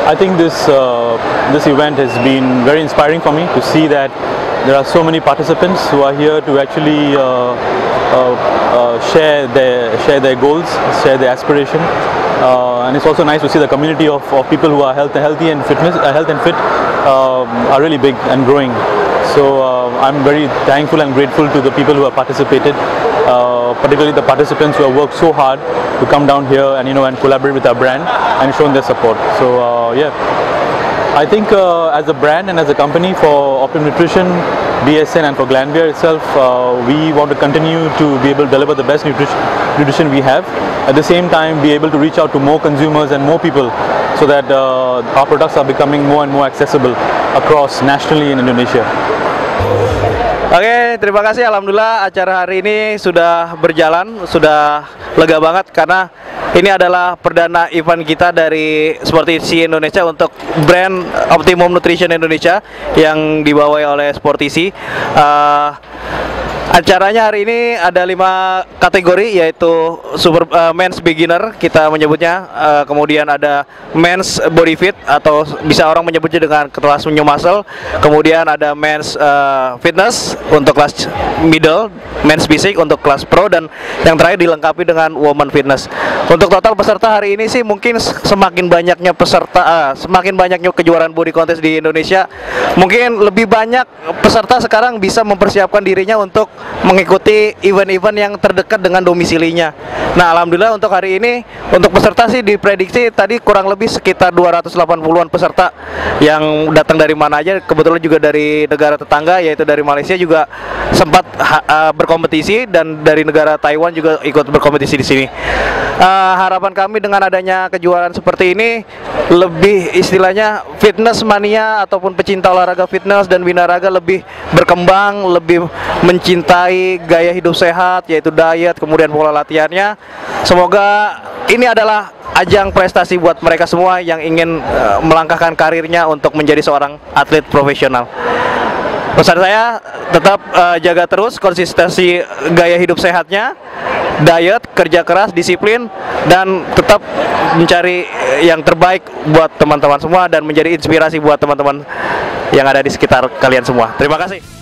I think this event has been very inspiring for me to see that there are so many participants who are here to actually share their goals, share their aspiration, and it's also nice to see the community of people who are healthy and fit are really big and growing. So I'm very thankful and grateful to the people who have participated, particularly the participants who have worked so hard to come down here and and collaborate with our brand and shown their support. So yeah, I think as a brand and as a company for Optimum Nutrition, BSN and for Glanbia itself, we want to continue to be able to deliver the best nutrition we have. At the same time, be able to reach out to more consumers and more people so that our products are becoming more and more accessible across nationally in Indonesia. Oke, terima kasih. Alhamdulillah acara hari ini sudah berjalan, sudah lega banget karena ini adalah perdana event kita dari Sportisi Indonesia untuk brand Optimum Nutrition Indonesia yang dibawahi oleh Sportisi. Acaranya hari ini ada 5 kategori, yaitu men's beginner kita menyebutnya, kemudian ada men's body fit atau bisa orang menyebutnya dengan kelas new muscle, kemudian ada men's fitness untuk kelas middle, men's basic untuk kelas pro, dan yang terakhir dilengkapi dengan woman fitness. Untuk total peserta hari ini sih mungkin semakin banyaknya peserta, semakin banyaknya kejuaraan body contest di Indonesia, mungkin lebih banyak peserta sekarang bisa mempersiapkan dirinya untuk mengikuti event-event yang terdekat dengan domisilinya. Nah, alhamdulillah untuk hari ini untuk peserta sih diprediksi tadi kurang lebih sekitar 280-an peserta yang datang dari mana aja. Kebetulan juga dari negara tetangga, yaitu dari Malaysia juga sempat berkompetisi, dan dari negara Taiwan juga ikut berkompetisi di sini. Harapan kami dengan adanya kejuaraan seperti ini, lebih istilahnya fitness mania ataupun pecinta olahraga fitness dan binaraga lebih berkembang, lebih mencintai gaya hidup sehat, yaitu diet, kemudian pola latihannya. Semoga ini adalah ajang prestasi buat mereka semua yang ingin melangkahkan karirnya untuk menjadi seorang atlet profesional. Pesan saya tetap jaga terus konsistensi gaya hidup sehatnya, diet, kerja keras, disiplin, dan tetap mencari yang terbaik buat teman-teman semua dan menjadi inspirasi buat teman-teman yang ada di sekitar kalian semua. Terima kasih.